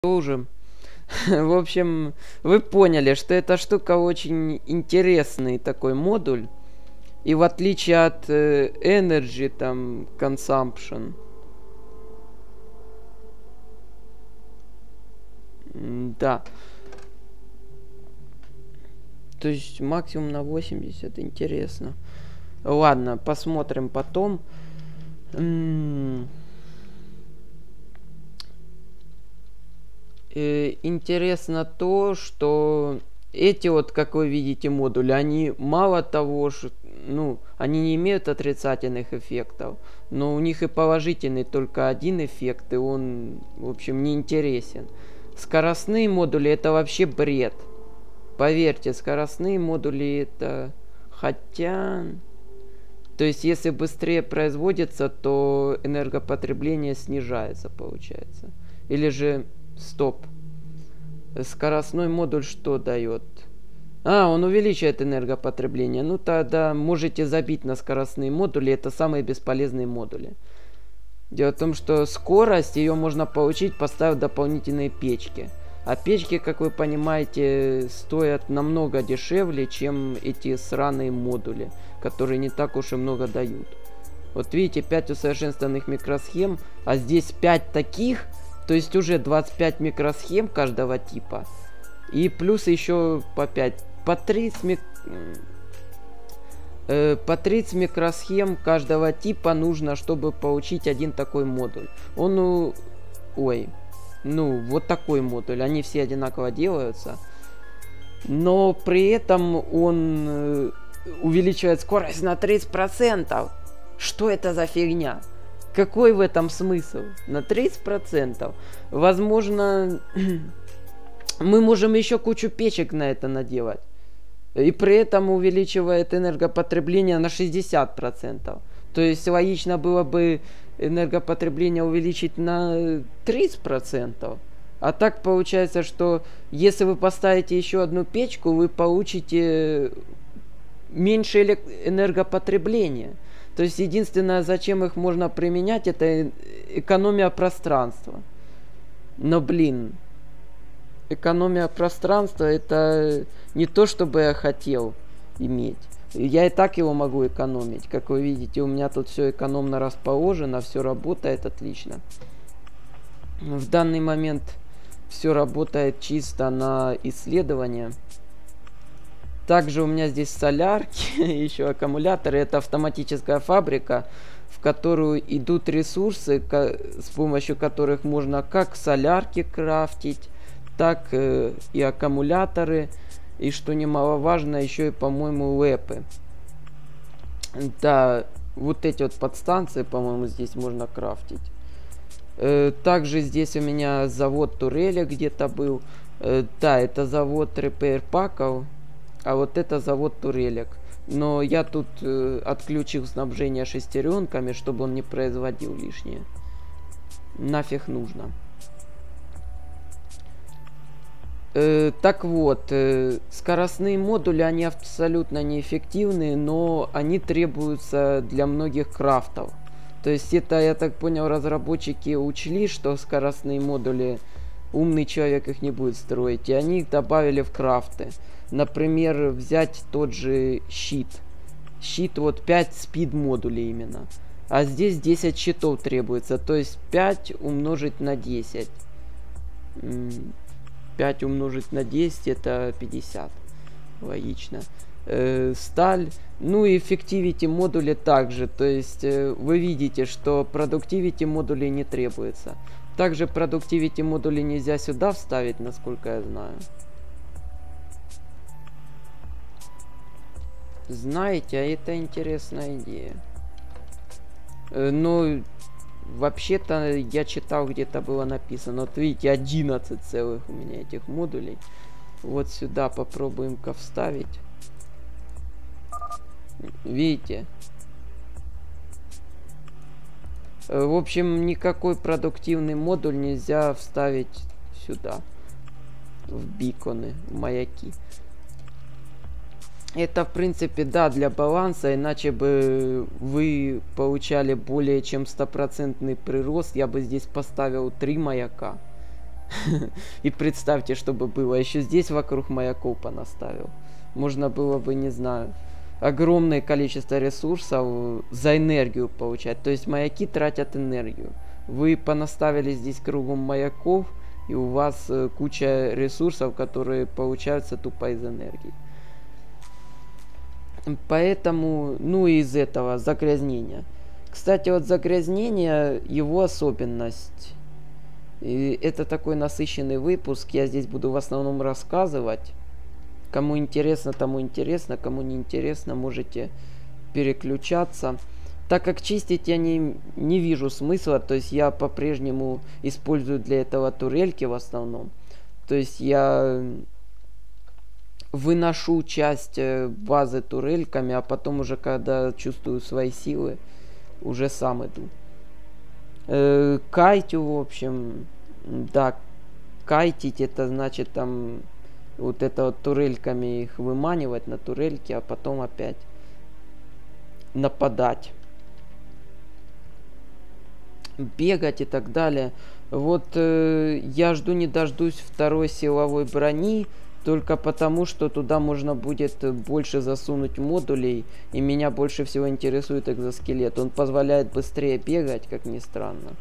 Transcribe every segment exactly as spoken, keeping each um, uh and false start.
Уже. В общем, вы поняли, что эта штука очень интересный такой модуль. И в отличие от э, Energy, там, Consumption. Да. То есть максимум на восемьдесят. Интересно. Ладно, посмотрим потом. М-м- э- интересно то, что эти вот, как вы видите, модули, они мало того, что, ну, они не имеют отрицательных эффектов, но у них и положительный только один эффект, и он, в общем, не интересен. Скоростные модули — это вообще бред. Поверьте, скоростные модули это... Хотя... То есть, если быстрее производится, то энергопотребление снижается, получается. Или же... Стоп. Скоростной модуль что дает? А, он увеличивает энергопотребление. Ну тогда можете забить на скоростные модули. Это самые бесполезные модули. Дело в том, что скорость, ее можно получить, поставив дополнительные печки. А печки, как вы понимаете, стоят намного дешевле, чем эти сраные модули, которые не так уж и много дают. Вот видите, пять усовершенствованных микросхем, а здесь пять таких, то есть уже двадцать пять микросхем каждого типа. И плюс еще по пять. По тридцать, мик... э, по тридцать микросхем каждого типа нужно, чтобы получить один такой модуль. Он, ну... Ой. Ну, вот такой модуль. Они все одинаково делаются. Но при этом он э, увеличивает скорость на тридцать процентов. Что это за фигня? Какой в этом смысл? На тридцать процентов. Возможно, мы можем еще кучу печек на это наделать. И при этом увеличивает энергопотребление на шестьдесят процентов. То есть логично было бы энергопотребление увеличить на тридцать процентов. А так получается, что если вы поставите еще одну печку, вы получите меньше энергопотребления. То есть единственное, зачем их можно применять, это экономия пространства. Но, блин, экономия пространства — это не то, чтобы я хотел иметь. Я и так его могу экономить. Как вы видите, у меня тут все экономно расположено, все работает отлично. В данный момент все работает чисто на исследование. Также у меня здесь солярки, еще аккумуляторы. Это автоматическая фабрика, в которую идут ресурсы, с помощью которых можно как солярки крафтить, так э, и аккумуляторы. И что немаловажно, еще и, по-моему, лэпы. Да, вот эти вот подстанции, по-моему, здесь можно крафтить. Э, также здесь у меня завод турели где-то был. Э, да, это завод репейр-паков. А вот это завод турелек. Но я тут э, отключил снабжение шестеренками, чтобы он не производил лишнее. Нафиг нужно. Э, так вот, э, скоростные модули, они абсолютно неэффективны, но они требуются для многих крафтов. То есть это, я так понял, разработчики учли, что скоростные модули, умный человек их не будет строить, и они их добавили в крафты. Например, взять тот же щит. Щит вот пять спид модулей именно. А здесь десять щитов требуется. То есть пять умножить на десять. пять умножить на десять это пятьдесят. Логично. Э, сталь. Ну и effectivity модули также. То есть э, вы видите, что productivity модулей не требуется. Также productivity модули нельзя сюда вставить, насколько я знаю. Знаете, а это интересная идея. Э, но вообще-то я читал, где-то было написано. Вот видите, одиннадцать целых у меня этих модулей. Вот сюда попробуем-ка вставить. Видите? Э, в общем, никакой продуктивный модуль нельзя вставить сюда. В биконы, в маяки. Это, в принципе, да, для баланса, иначе бы вы получали более чем стопроцентный прирост. Я бы здесь поставил три маяка. И представьте, что бы было. Еще здесь вокруг маяков понаставил. Можно было бы, не знаю, огромное количество ресурсов за энергию получать. То есть маяки тратят энергию. Вы понаставили здесь кругом маяков, и у вас э, куча ресурсов, которые получаются тупо из энергии. Поэтому, ну и из этого загрязнения. Кстати, вот загрязнение, его особенность. И это такой насыщенный выпуск. Я здесь буду в основном рассказывать. Кому интересно, тому интересно. Кому не интересно, можете переключаться. Так как чистить я не, не вижу смысла, то есть я по-прежнему использую для этого турельки в основном. То есть я выношу часть базы турельками, а потом уже, когда чувствую свои силы, уже сам иду. Э, кайтю, в общем, да, кайтить это значит там вот это вот турельками их выманивать на турельки, а потом опять нападать. Бегать и так далее. Вот э, я жду не дождусь второй силовой брони, только потому, что туда можно будет больше засунуть модулей, и меня больше всего интересует экзоскелет. Он позволяет быстрее бегать, как ни странно.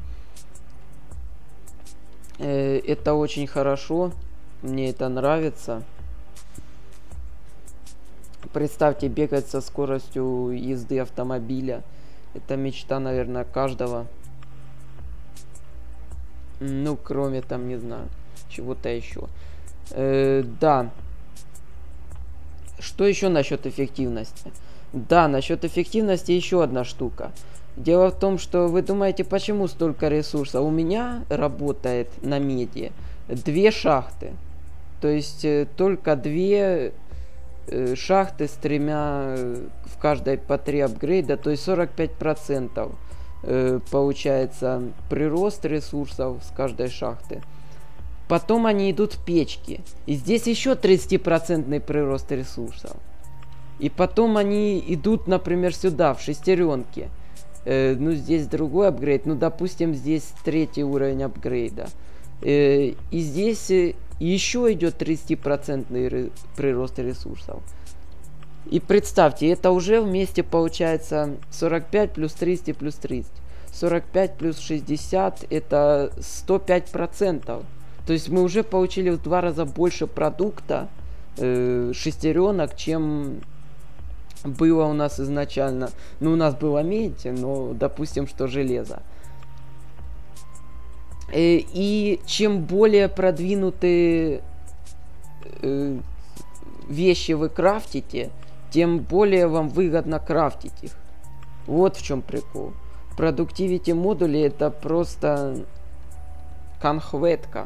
Э, это очень хорошо, мне это нравится. Представьте, бегать со скоростью езды автомобиля. Это мечта, наверное, каждого. Ну, кроме там, не знаю, чего-то еще. Э, да. Что еще насчет эффективности? Да, насчет эффективности еще одна штука. Дело в том, что вы думаете, почему столько ресурсов? У меня работает на меди две шахты. То есть э, только две э, шахты с тремя, э, в каждой по три апгрейда, то есть сорок пять процентов. Получается прирост ресурсов с каждой шахты. Потом они идут в печки. И здесь еще тридцатипроцентный прирост ресурсов. И потом они идут, например, сюда, в шестеренки. Э, ну, здесь другой апгрейд. Ну, допустим, здесь третий уровень апгрейда. Э, и здесь еще идет тридцатипроцентный прирост ресурсов. И представьте, это уже вместе получается сорок пять плюс тридцать плюс тридцать. сорок пять плюс шестьдесят это сто пять процентов. То есть мы уже получили в два раза больше продукта э, шестеренок, чем было у нас изначально. Ну, у нас было медь, но допустим, что железо. Э, и чем более продвинутые э, вещи вы крафтите, тем более вам выгодно крафтить их. Вот в чем прикол. Продуктивити модули это просто конхветка.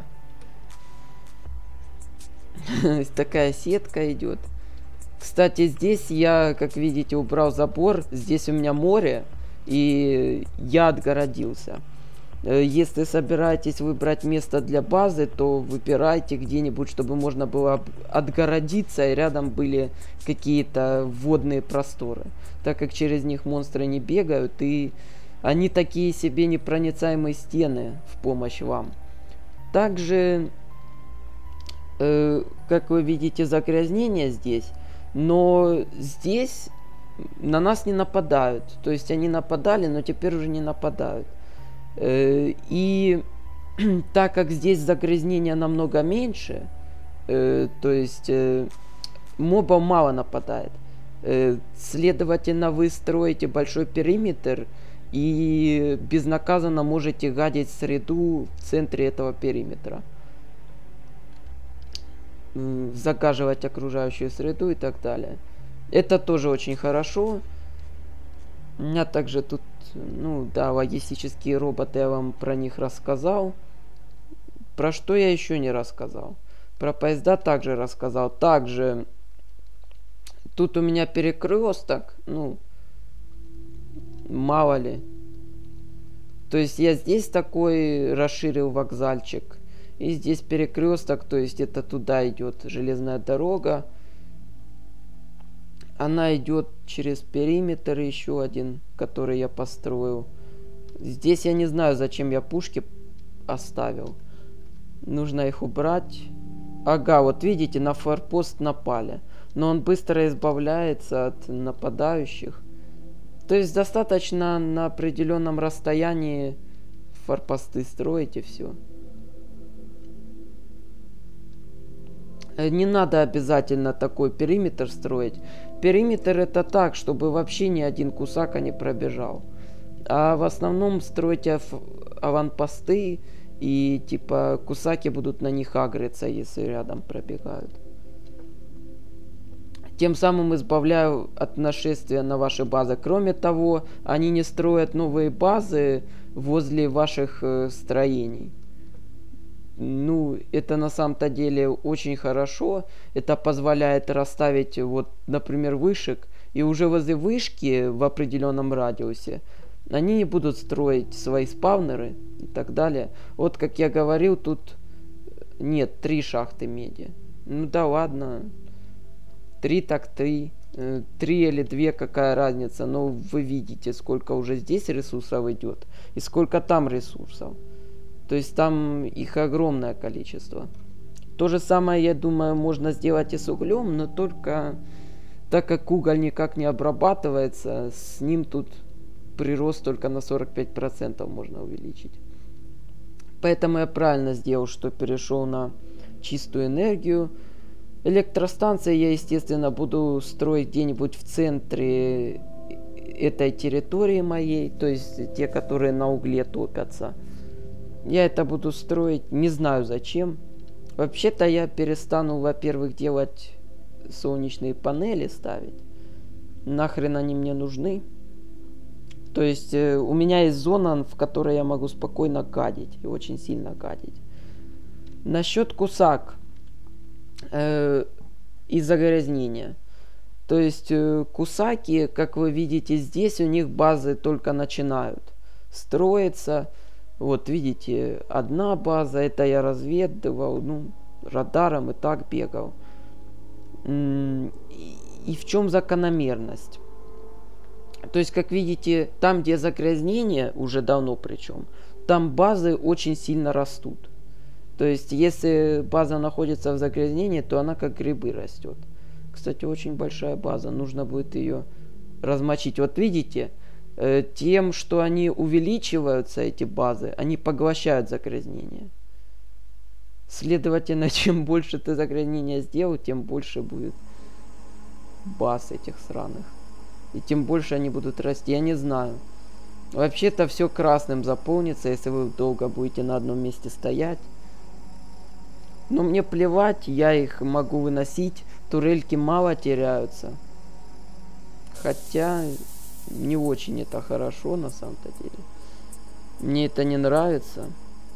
Такая сетка идет. Кстати, здесь я, как видите, убрал забор. Здесь у меня море, и я отгородился. Если собираетесь выбрать место для базы, то выбирайте где-нибудь, чтобы можно было отгородиться, и рядом были какие-то водные просторы. Так как через них монстры не бегают, и они такие себе непроницаемые стены в помощь вам. Также, э, как вы видите, загрязнение здесь, но здесь на нас не нападают. То есть они нападали, но теперь уже не нападают. И так как здесь загрязнения намного меньше, э, то есть э, мобов мало нападает, э, следовательно, вы строите большой периметр и безнаказанно можете гадить среду в центре этого периметра, э, загаживать окружающую среду и так далее. Это тоже очень хорошо. У меня также тут, ну да, логистические роботы, я вам про них рассказал. Про что я еще не рассказал? Про поезда также рассказал. Также тут у меня перекресток, ну, мало ли. То есть я здесь такой расширил вокзальчик. И здесь перекресток, то есть это туда идет железная дорога. Она идет через периметр еще один, который я построил. Здесь я не знаю, зачем я пушки оставил. Нужно их убрать. Ага, вот видите, на форпост напали. Но он быстро избавляется от нападающих. То есть достаточно на определенном расстоянии форпосты строить и все. Не надо обязательно такой периметр строить. Периметр это так, чтобы вообще ни один кусака не пробежал. А в основном стройте аванпосты, и типа кусаки будут на них агриться, если рядом пробегают. Тем самым избавляю от нашествия на ваши базы. Кроме того, они не строят новые базы возле ваших э, строений. Ну, это на самом-то деле очень хорошо. Это позволяет расставить, вот, например, вышек. И уже возле вышки в определенном радиусе они не будут строить свои спавнеры и так далее. Вот, как я говорил, тут нет, три шахты меди. Ну да ладно. Три так три. Три или две, какая разница. Но вы видите, сколько уже здесь ресурсов идет. И сколько там ресурсов. То есть там их огромное количество. То же самое, я думаю, можно сделать и с углем, но только так как уголь никак не обрабатывается, с ним тут прирост только на сорок пять процентов можно увеличить. Поэтому я правильно сделал, что перешел на чистую энергию. Электростанции я, естественно, буду строить где-нибудь в центре этой территории моей, то есть те, которые на угле топятся. Я это буду строить, не знаю зачем. Вообще-то я перестану, во-первых, делать солнечные панели ставить. Нахрен они мне нужны. То есть э, у меня есть зона, в которой я могу спокойно гадить. И очень сильно гадить. Насчет кусак. Э, и загрязнения. То есть э, кусаки, как вы видите здесь, у них базы только начинают строиться. Вот видите, одна база, это я разведывал, ну, радаром и так бегал. И, и в чем закономерность? То есть, как видите, там, где загрязнение, уже давно причем, там базы очень сильно растут. То есть, если база находится в загрязнении, то она как грибы растет. Кстати, очень большая база, нужно будет ее размочить. Вот видите, тем, что они увеличиваются, эти базы, они поглощают загрязнение. Следовательно, чем больше ты загрязнения сделал, тем больше будет баз этих сраных. И тем больше они будут расти. Я не знаю. Вообще-то все красным заполнится, если вы долго будете на одном месте стоять. Но мне плевать, я их могу выносить. Турельки мало теряются. Хотя не очень это хорошо на самом-то деле. Мне это не нравится.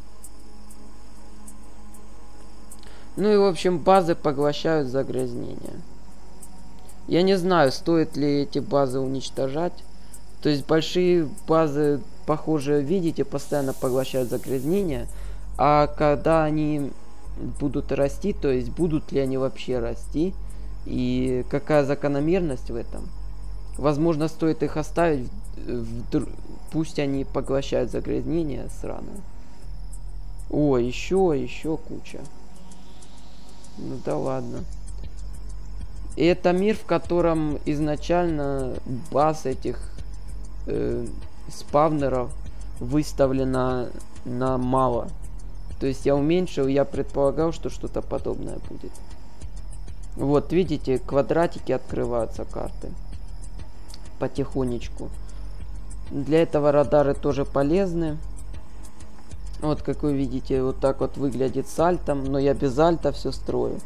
Ну и в общем базы поглощают загрязнение. Я не знаю, стоит ли эти базы уничтожать. То есть большие базы, похоже, видите, постоянно поглощают загрязнение. А когда они будут расти, то есть будут ли они вообще расти, и какая закономерность в этом. Возможно, стоит их оставить, в... пусть они поглощают загрязнение сраное. О, еще, еще куча. Ну да ладно. И это мир, в котором изначально баз этих э, спавнеров выставлено на мало. То есть я уменьшил, я предполагал, что что-то подобное будет. Вот, видите, квадратики открываются карты. Потихонечку. Для этого радары тоже полезны. Вот, как вы видите, вот так вот выглядит с альтом. Но я без альта все строю.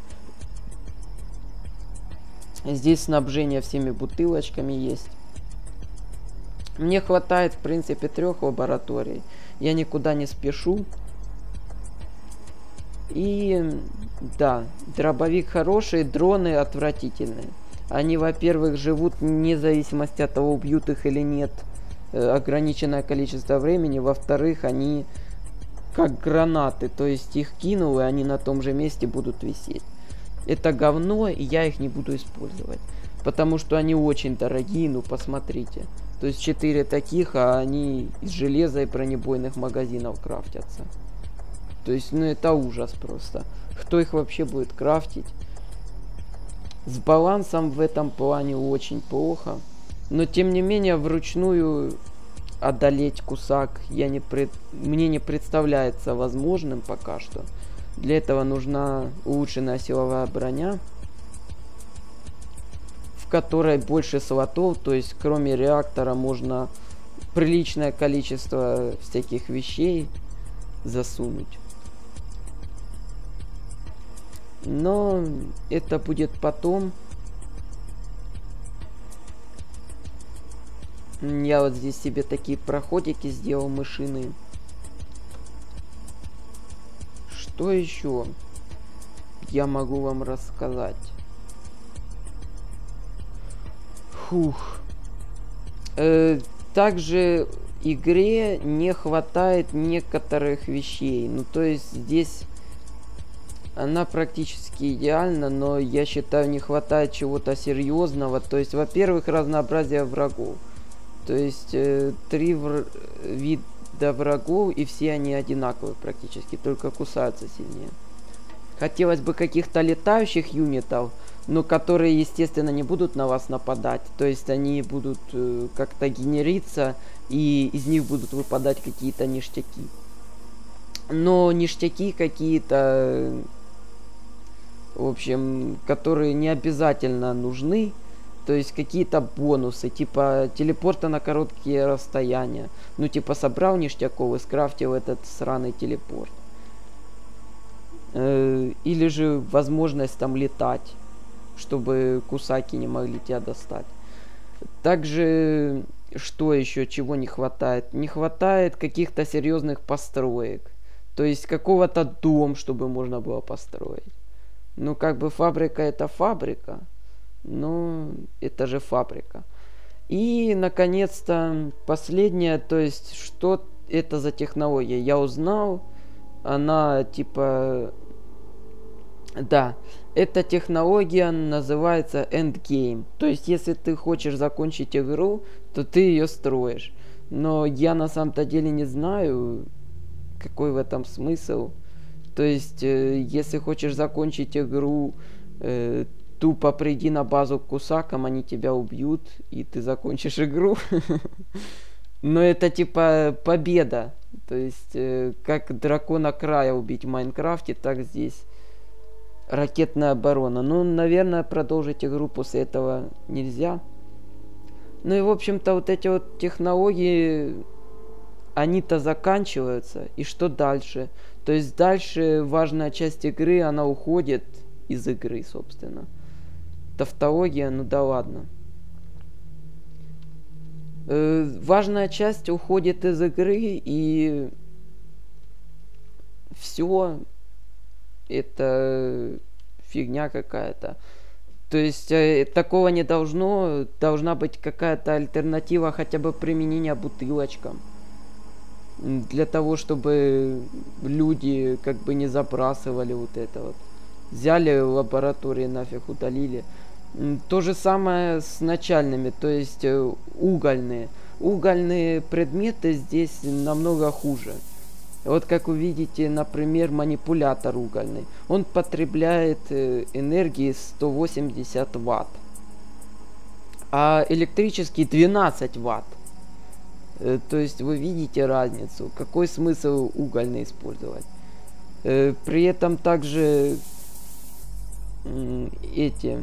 Здесь снабжение всеми бутылочками есть. Мне хватает, в принципе, трех лабораторий. Я никуда не спешу. И да, дробовик хороший, дроны отвратительные. Они, во-первых, живут вне зависимости от того, убьют их или нет, э, ограниченное количество времени. Во-вторых, они как гранаты, то есть их кинул, и они на том же месте будут висеть. Это говно, и я их не буду использовать. Потому что они очень дорогие, ну посмотрите. То есть четыре таких, а они из железа и бронебойных магазинов крафтятся. То есть, ну это ужас просто. Кто их вообще будет крафтить? С балансом в этом плане очень плохо. Но тем не менее, вручную одолеть кусак я не пред... мне не представляется возможным пока что. Для этого нужна улучшенная силовая броня, в которой больше слотов, то есть кроме реактора можно приличное количество всяких вещей засунуть. Но это будет потом. Я вот здесь себе такие проходики сделал мышиные. Что еще я могу вам рассказать? Фух. Э, также игре не хватает некоторых вещей. Ну, то есть здесь она практически идеальна, но я считаю, не хватает чего-то серьезного. То есть, во-первых, разнообразие врагов. То есть э, три вр... вида врагов, и все они одинаковые практически, только кусаются сильнее. Хотелось бы каких-то летающих юнитов, но которые, естественно, не будут на вас нападать. То есть они будут э, как-то генериться, и из них будут выпадать какие-то ништяки. Но ништяки какие-то, в общем, которые не обязательно нужны. То есть какие-то бонусы, типа телепорта на короткие расстояния. Ну, типа собрал ништяков и скрафтил этот сраный телепорт. Э, или же возможность там летать, чтобы кусаки не могли тебя достать. Также, что еще, чего не хватает? Не хватает каких-то серьезных построек. То есть какого-то дома, чтобы можно было построить. Ну, как бы фабрика это фабрика. Но это же фабрика. И, наконец-то, последнее, то есть, что это за технология? Я узнал, она, типа... Да, эта технология называется Endgame. То есть, если ты хочешь закончить игру, то ты ее строишь. Но я на самом-то деле не знаю, какой в этом смысл. То есть, э, если хочешь закончить игру... Э, тупо приди на базу к кусакам, они тебя убьют, и ты закончишь игру. Но это типа победа. То есть, э, как дракона края убить в Майнкрафте, так здесь ракетная оборона. Ну, наверное, продолжить игру после этого нельзя. Ну и, в общем-то, вот эти вот технологии, они-то заканчиваются. И что дальше? То есть, дальше важная часть игры, она уходит из игры, собственно. Тавтология, ну да ладно. Э, важная часть уходит из игры, и все это фигня какая-то. То есть э, такого не должно. Должна быть какая-то альтернатива, хотя бы применения бутылочкам. Для того, чтобы люди как бы не забрасывали вот это вот. Взяли в лаборатории, нафиг удалили. То же самое с начальными, то есть угольные. Угольные предметы здесь намного хуже. Вот как вы видите, например, манипулятор угольный. Он потребляет энергии сто восемьдесят ватт. А электрический двенадцать ватт. То есть вы видите разницу. Какой смысл угольный использовать? При этом также эти...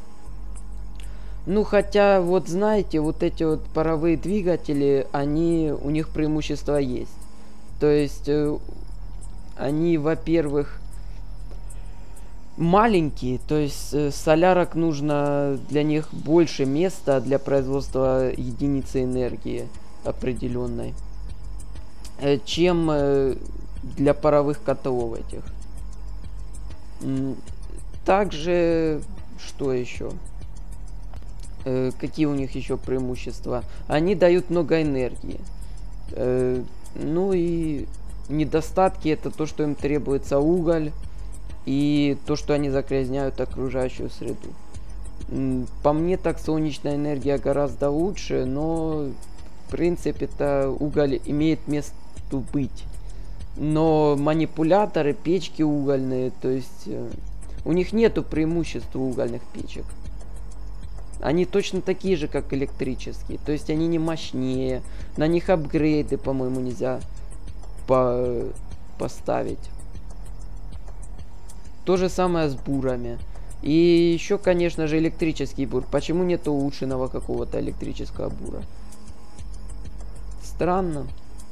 Ну, хотя, вот знаете, вот эти вот паровые двигатели, они, у них преимущество есть. То есть, э, они, во-первых, маленькие, то есть э, солярок нужно для них больше места для производства единицы энергии определенной, э, чем э, для паровых котлов этих. Также, что еще? Э, какие у них еще преимущества? Они дают много энергии. Э, ну и недостатки — это то, что им требуется уголь, и то, что они загрязняют окружающую среду. По мне, так солнечная энергия гораздо лучше, но в принципе-то уголь имеет место быть. но манипуляторы, печки угольные, то есть э, у них нету преимущества угольных печек. Они точно такие же, как электрические. То есть они не мощнее. На них апгрейды, по-моему, нельзя по поставить. То же самое с бурами. И еще, конечно же, электрический бур. Почему нет улучшенного какого-то электрического бура? Странно.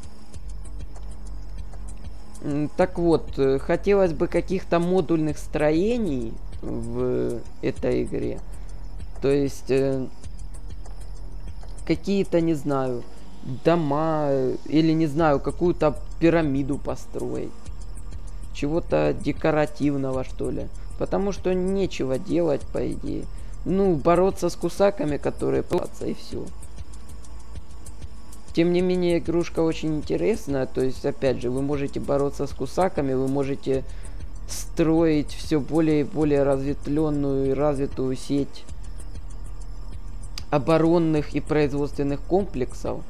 Так вот, хотелось бы каких-то модульных строений в этой игре. То есть, э, какие-то, не знаю, дома, или, не знаю, какую-то пирамиду построить. Чего-то декоративного, что ли. Потому что нечего делать, по идее. Ну, бороться с кусаками, которые платятся, и все. Тем не менее, игрушка очень интересная. То есть, опять же, вы можете бороться с кусаками, вы можете строить все более и более разветвленную и развитую сеть оборонных и производственных комплексов.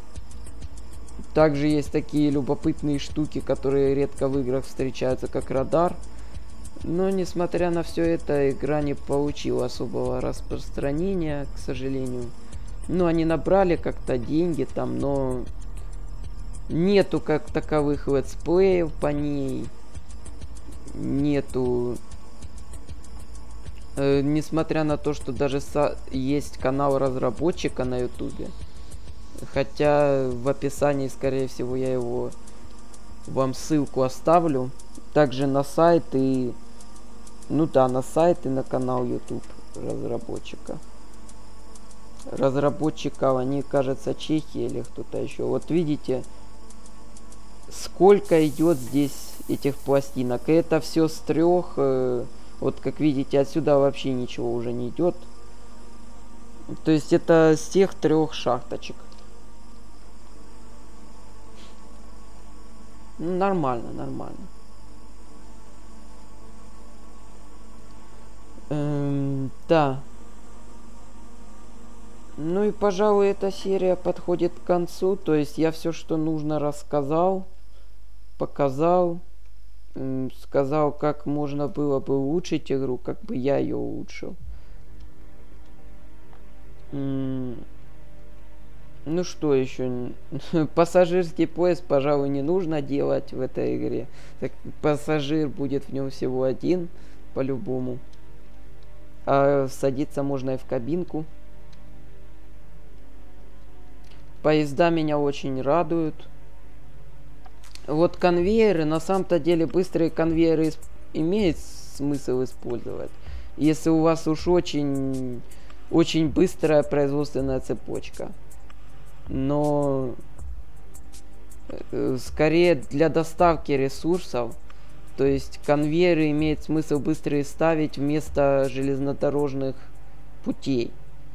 Также есть такие любопытные штуки, которые редко в играх встречаются, как радар. Но, несмотря на все это, игра не получила особого распространения, к сожалению. Ну, они набрали как-то деньги там, но нету как таковых летсплеев по ней. Нету... Э, несмотря на то, что даже со... есть канал разработчика на ютубе. Хотя в описании, скорее всего, я его... вам ссылку оставлю. Также на сайт и... Ну да, на сайт и на канал YouTube разработчика. Разработчиков, они, кажется, чехи или кто-то еще. Вот видите, сколько идет здесь этих пластинок. И это все с трех. Э, вот как видите, отсюда вообще ничего уже не идет. То есть это с тех трех шахточек. Ну, нормально, нормально. Эм, да. Ну и, пожалуй, эта серия подходит к концу. То есть я все, что нужно, рассказал, показал, эм, сказал, как можно было бы улучшить игру, как бы я ее улучшил. Эм, ну что еще? Пассажирский поезд, пожалуй, не нужно делать в этой игре. Так, пассажир будет в нем всего один, по-любому. А садиться можно и в кабинку. Поезда меня очень радуют. Вот конвейеры, на самом-то деле быстрые конвейеры имеет смысл использовать. Если у вас уж очень, очень быстрая производственная цепочка. Но э, скорее для доставки ресурсов. То есть конвейеры имеет смысл быстрее ставить вместо железнодорожных путей.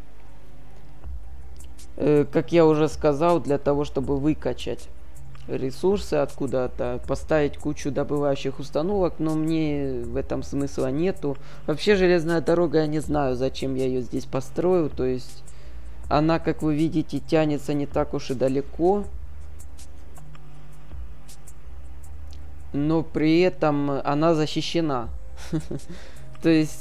Э, как я уже сказал, для того, чтобы выкачать ресурсы откуда-то, поставить кучу добывающих установок, но мне в этом смысла нету. Вообще железная дорога, я не знаю, зачем я ее здесь построил. То есть она, как вы видите, тянется не так уж и далеко. Но при этом она защищена. То есть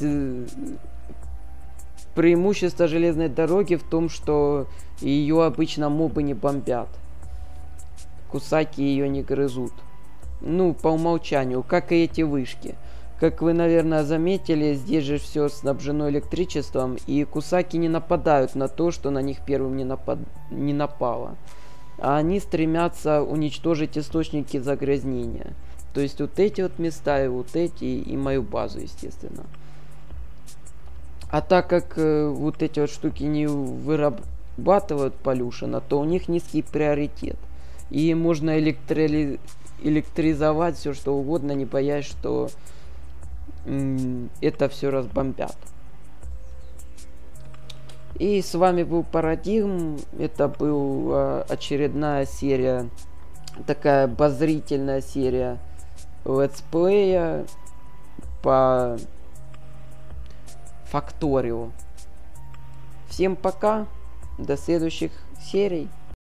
преимущество железной дороги в том, что ее обычно мобы не бомбят. Кусаки ее не грызут. Ну, по умолчанию, как и эти вышки. Как вы, наверное, заметили, здесь же все снабжено электричеством, и кусаки не нападают на то, что на них первым не, напад... не напало. А они стремятся уничтожить источники загрязнения. То есть вот эти вот места и вот эти, и мою базу, естественно. А так как э, вот эти вот штуки не вырабатывают полюшена, то у них низкий приоритет. И можно электри... электризовать все что угодно, не боясь, что м- это все разбомбят. И с вами был Парадигм. Это была очередная серия, такая обозрительная серия летсплея по Факторио. Всем пока, до следующих серий.